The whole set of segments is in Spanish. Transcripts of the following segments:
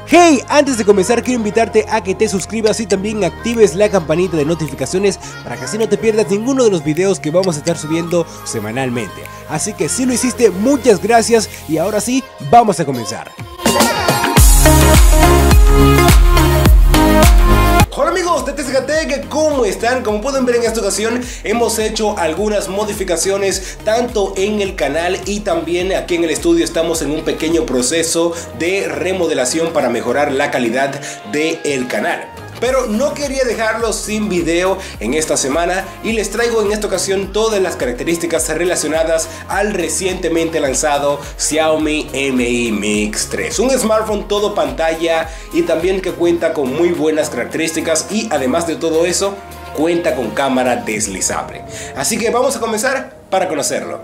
Hey, antes de comenzar quiero invitarte a que te suscribas y también actives la campanita de notificaciones para que así no te pierdas ninguno de los videos que vamos a estar subiendo semanalmente. Así que si lo hiciste, muchas gracias y ahora sí, vamos a comenzar. Hola amigos de TCGTech, ¿cómo están? Como pueden ver, en esta ocasión hemos hecho algunas modificaciones tanto en el canal y también aquí en el estudio. Estamos en un pequeño proceso de remodelación para mejorar la calidad del canal. Pero no quería dejarlo sin video en esta semana y les traigo en esta ocasión todas las características relacionadas al recientemente lanzado Xiaomi Mi Mix 3. Un smartphone todo pantalla y también que cuenta con muy buenas características y además de todo eso cuenta con cámara deslizable. Así que vamos a comenzar para conocerlo.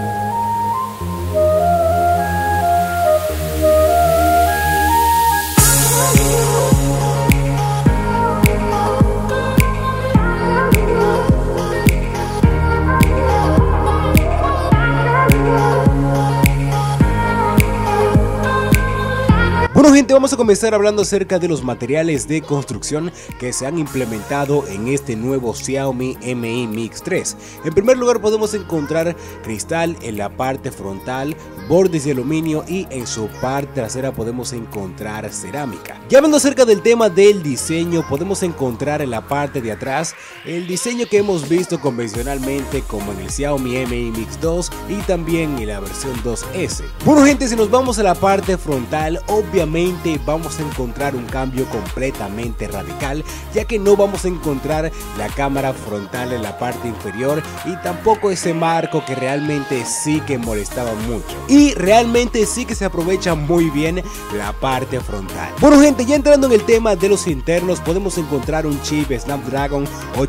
Bueno gente, vamos a comenzar hablando acerca de los materiales de construcción que se han implementado en este nuevo Xiaomi Mi Mix 3. En primer lugar podemos encontrar cristal en la parte frontal, bordes de aluminio y en su parte trasera podemos encontrar cerámica. Ya hablando acerca del tema del diseño, podemos encontrar en la parte de atrás el diseño que hemos visto convencionalmente como en el Xiaomi Mi Mix 2 y también en la versión 2S. Bueno gente, si nos vamos a la parte frontal, obviamente vamos a encontrar un cambio completamente radical, ya que no vamos a encontrar la cámara frontal en la parte inferior y tampoco ese marco que realmente sí que molestaba mucho, y realmente sí que se aprovecha muy bien la parte frontal. Bueno gente, ya entrando en el tema de los internos, podemos encontrar un chip Snapdragon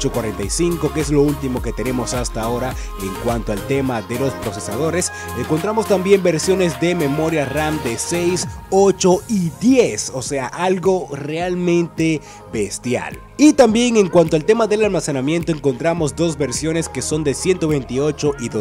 845, que es lo último que tenemos hasta ahora en cuanto al tema de los procesadores. Encontramos también versiones de memoria RAM de 6, 8 y 10, o sea, algo realmente bestial. Y también en cuanto al tema del almacenamiento, encontramos dos versiones que son de 128 y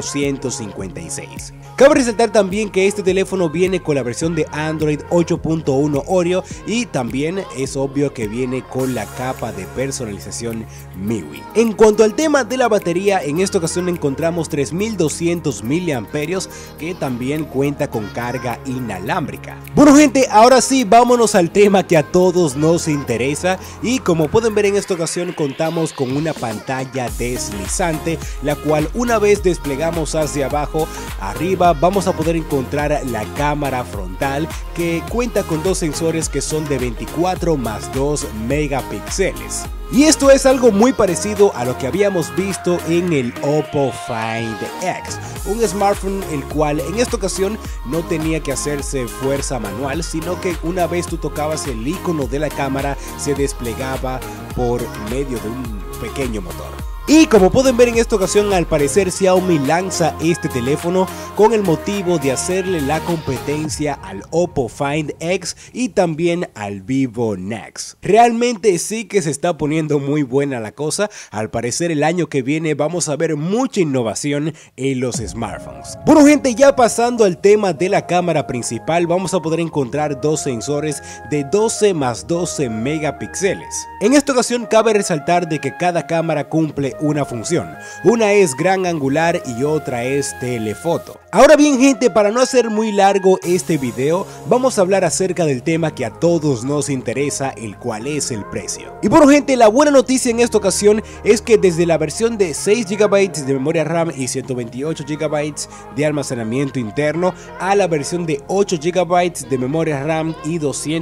256. Cabe resaltar también que este teléfono viene con la versión de Android 8.1 Oreo y también es obvio que viene con la capa de personalización MIUI. En cuanto al tema de la batería, en esta ocasión encontramos 3200 mAh que también cuenta con carga inalámbrica. Bueno gente, ahora sí, vámonos al tema que a todos nos interesa, y como pueden ver en esta ocasión contamos con una pantalla deslizante, la cual una vez desplegamos hacia abajo, arriba vamos a poder encontrar la cámara frontal, que cuenta con dos sensores que son de 24 más 2 megapíxeles. Y esto es algo muy parecido a lo que habíamos visto en el Oppo Find X, un smartphone el cual en esta ocasión no tenía que hacerse fuerza manual, sino que una vez tú tocabas el icono de la cámara se desplegaba por medio de un pequeño motor. Y como pueden ver en esta ocasión, al parecer Xiaomi lanza este teléfono con el motivo de hacerle la competencia al Oppo Find X y también al Vivo Nex. Realmente sí que se está poniendo muy buena la cosa. Al parecer el año que viene vamos a ver mucha innovación en los smartphones. Bueno gente, ya pasando al tema de la cámara principal, vamos a poder encontrar dos sensores de 12 más 12 megapíxeles. En esta ocasión cabe resaltar de que cada cámara cumple una función. Una es gran angular y otra es telefoto. Ahora bien gente, para no hacer muy largo este video, vamos a hablar acerca del tema que a todos nos interesa, el cual es el precio. Y bueno gente, la buena noticia en esta ocasión es que desde la versión de 6 GB de memoria RAM y 128 GB de almacenamiento interno a la versión de 8 GB de memoria RAM y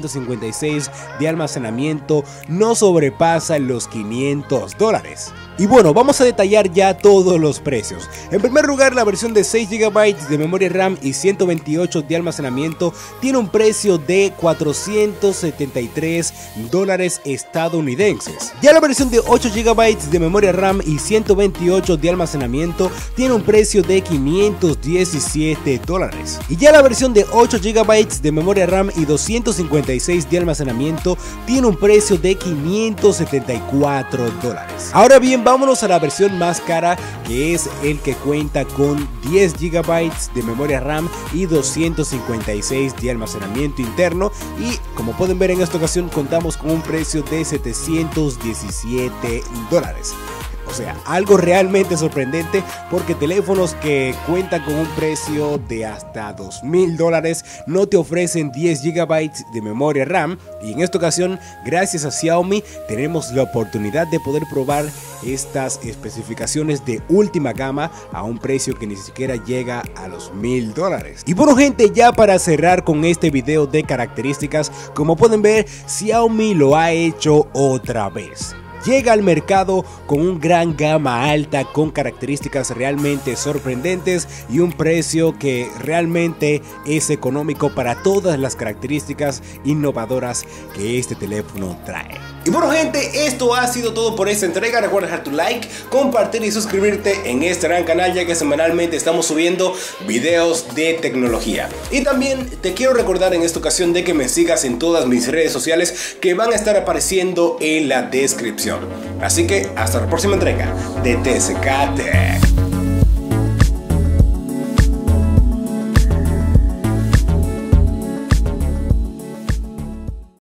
256 de almacenamiento, no sobrepasa los $500. Y bueno, vamos a detallar ya todos los precios. En primer lugar, la versión de 6 GB de memoria RAM y 128 de almacenamiento tiene un precio de $473 estadounidenses. Ya la versión de 8 GB de memoria RAM y 128 de almacenamiento tiene un precio de $517. Y ya la versión de 8 GB de memoria RAM y 256 de almacenamiento tiene un precio de $574. Ahora bien, vámonos a la versión más cara, que es el que cuenta con 10 GB de memoria RAM y 256 de almacenamiento interno, y como pueden ver en esta ocasión contamos con un precio de $717. O sea, algo realmente sorprendente, porque teléfonos que cuentan con un precio de hasta $2000 no te ofrecen 10 GB de memoria RAM, y en esta ocasión, gracias a Xiaomi, tenemos la oportunidad de poder probar estas especificaciones de última gama a un precio que ni siquiera llega a los $1000. Y bueno gente, ya para cerrar con este video de características, como pueden ver, Xiaomi lo ha hecho otra vez. Llega al mercado con un gran gama alta, con características realmente sorprendentes y un precio que realmente es económico para todas las características innovadoras que este teléfono trae. Y bueno gente, esto ha sido todo por esta entrega. Recuerda dejar tu like, compartir y suscribirte en este gran canal, ya que semanalmente estamos subiendo videos de tecnología. Y también te quiero recordar en esta ocasión de que me sigas en todas mis redes sociales, que van a estar apareciendo en la descripción. Así que hasta la próxima entrega de TSK Tech.